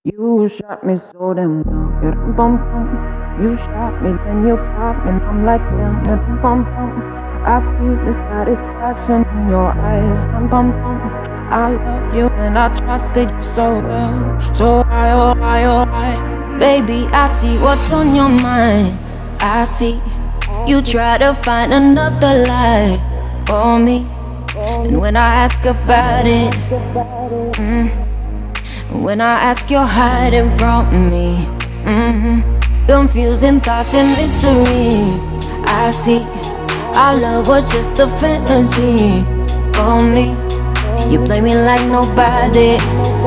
You shot me so damn well. You dum bum bum. You shot me, then you got me, and I'm like damn. You dum bum bum. I see the satisfaction in your eyes. Dum bum bum. I loved you and I trusted you so well. So I, oh I, oh I. Baby, I see what's on your mind. I see you try to find another lie for me. And when I ask about it, when I ask, you're hiding from me. Confusing thoughts and mystery. I see our love was just a fantasy for me. You play me like nobody.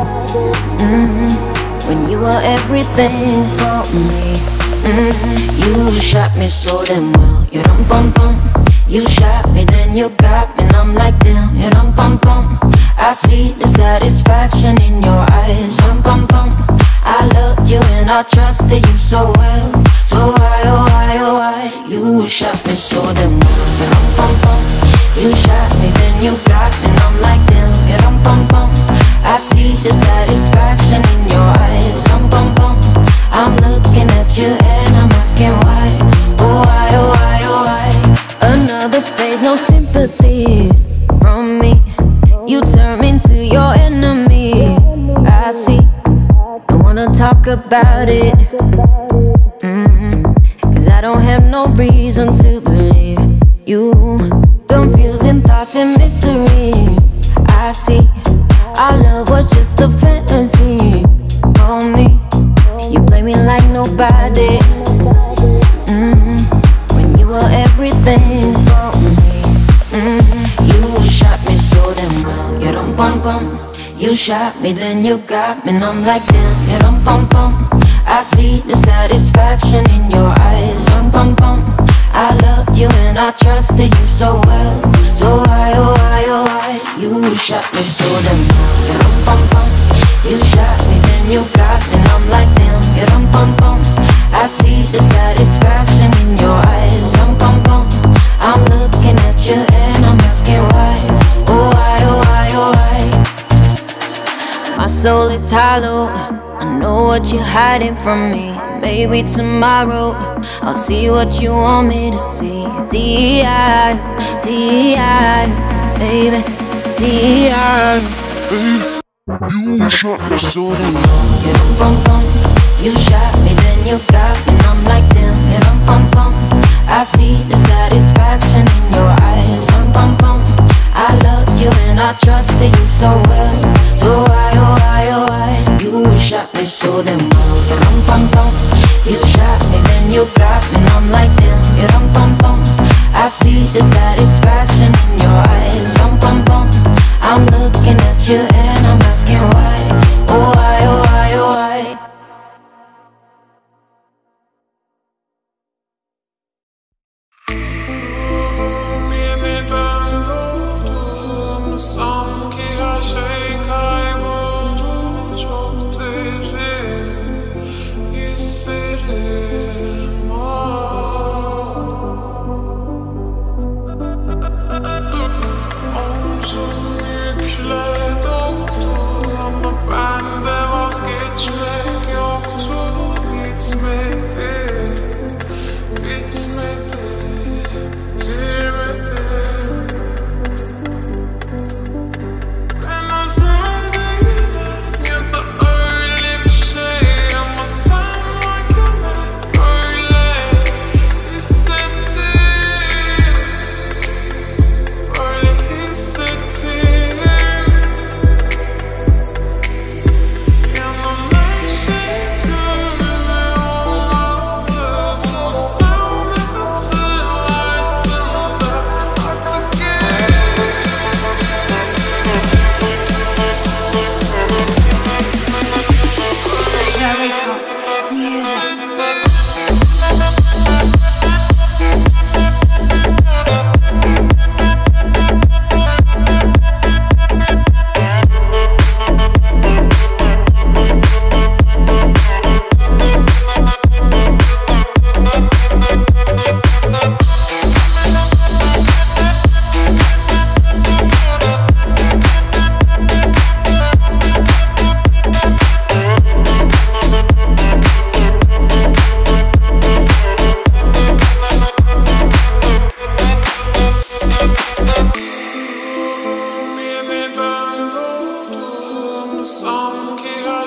When you were everything for me. You shot me so damn well. You dum bum bum. You shot me, then you got me, and I'm like damn. You dum bum bum. I see the satisfaction in your eyes. Dum bum bum. I loved you and I trusted you so well. So I, oh I, oh I. You shot me so damn well. You dum bum bum. You shot me, then you got me, and I'm like damn. You dum bum bum. I see the satisfaction in your eyes. Dum bum bum. I'm looking at you and I'm asking why. Oh I, oh I, oh I. Another phase, no sympathy from me. You turn into your enemy. I see. Don't wanna talk about it. Cause I don't have no reason to believe you. Confusing thoughts and mystery. I see. Our love was just a fantasy for me. You play me like nobody. When you were everything for me. You shot me so damn well. You dum bum bum. You shot me, then you got me, and I'm like damn. You dum bum bum. I see the satisfaction in your eyes. Dum bum bum. I loved you and I trusted you so well. So I, oh I, oh I. You shot me so damn well. You dum bum bum. You shot me, then you got me, and I'm like damn. You dum bum bum. I see the satisfaction in your eyes. Dum bum bum. I'm looking at you and I'm asking why. Oh I, oh I, oh I. My soul is hollow. I know what you're hiding from me. Maybe tomorrow I'll see what you want me to see. D.I., D.I., baby, D.I. You shot me so damn well. You dum bum bum. You shot me, then you got me, and I'm like damn. You dum bum bum. I see the satisfaction in your eyes. Dum bum bum. I loved you and I trusted you so well. So I, oh I, oh I. You shot me so damn well. You dum bum bum. You shot me, then you got me, and I'm like damn. You dum bum bum. I see the satisfaction in your eyes. Dum bum bum. I'm looking at you and I'm asking why. Oh I, oh I, oh I. Sanki her şey kayboldu, çok derin hislerim omzum yükle dolu.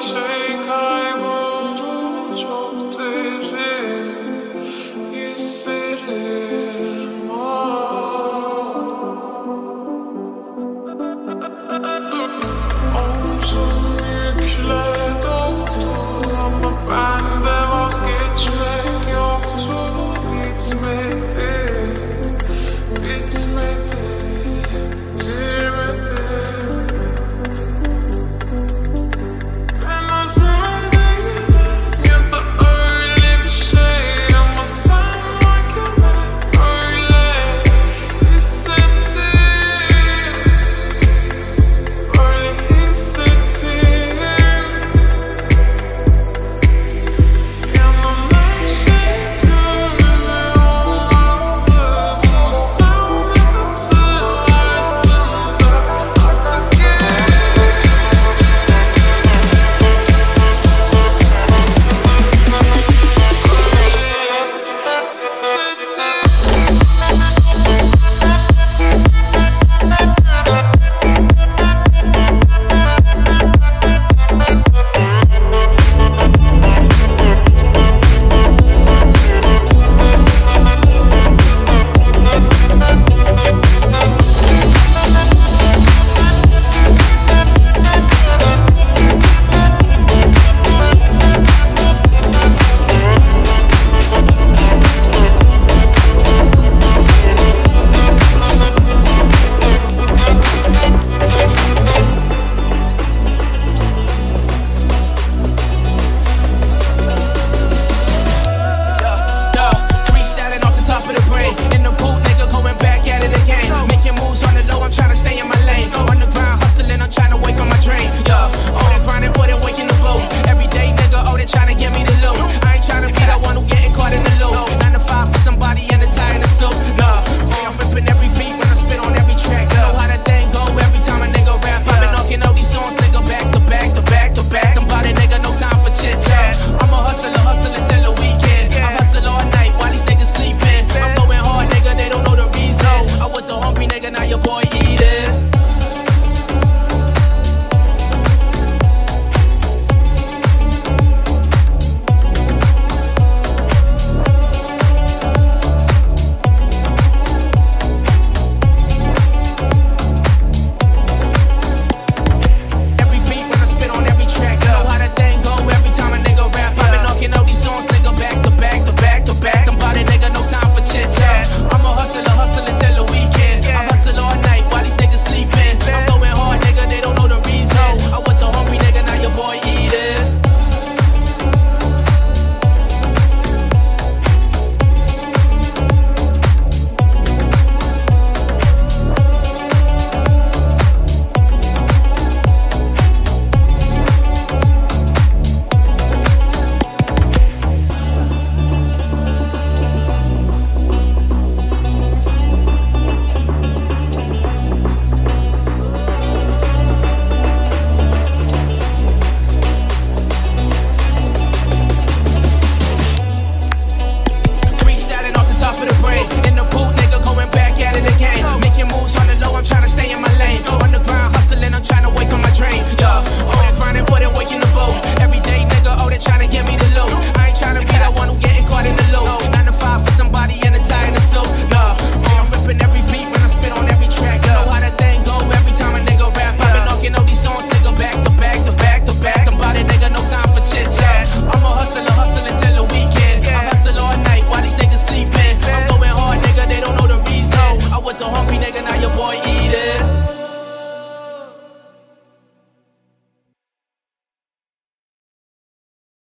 shake her.